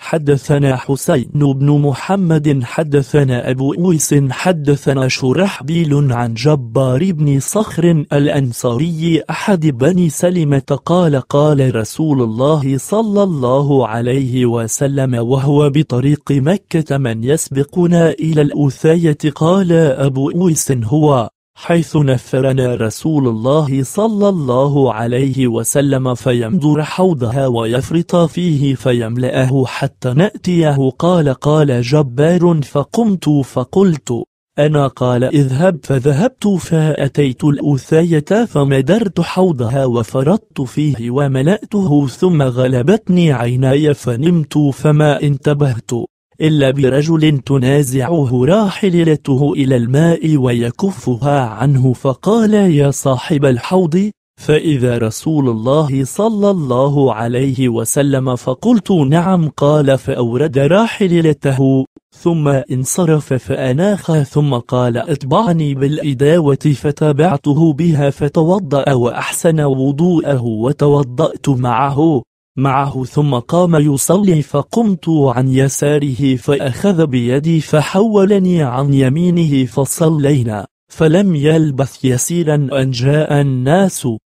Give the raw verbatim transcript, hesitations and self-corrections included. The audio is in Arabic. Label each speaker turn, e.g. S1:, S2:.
S1: حدثنا حسين بن محمد حدثنا أبو أويس حدثنا شرحبيل عن جبار بن صخر الأنصاري أحد بني سلمة قال قال رسول الله صلى الله عليه وسلم وهو بطريق مكة من يسبقنا إلى الأثاية قال أبو أويس هو حيث نفرنا رسول الله صلى الله عليه وسلم فيمدر حوضها ويفرط فيه فيملأه حتى نأتيه قال قال جبار فقمت فقلت أنا قال اذهب فذهبت فأتيت الأثاية فمدرت حوضها وفرطت فيه وملأته ثم غلبتني عيناي فنمت فما انتبهت إلا برجل تنازعه راحلته إلى الماء ويكفها عنه فقال يا صاحب الحوض فإذا رسول الله صلى الله عليه وسلم فقلت نعم قال فأورد راحلته ثم انصرف فأناخ ثم قال اتبعني بالإداوة فتابعته بها فتوضأ وأحسن وضوءه وتوضأت معه معه ثم قام يصلي فقمت عن يساره فأخذ بيدي فحولني عن يمينه فصلينا فلم يلبث يسيرا أن جاء الناس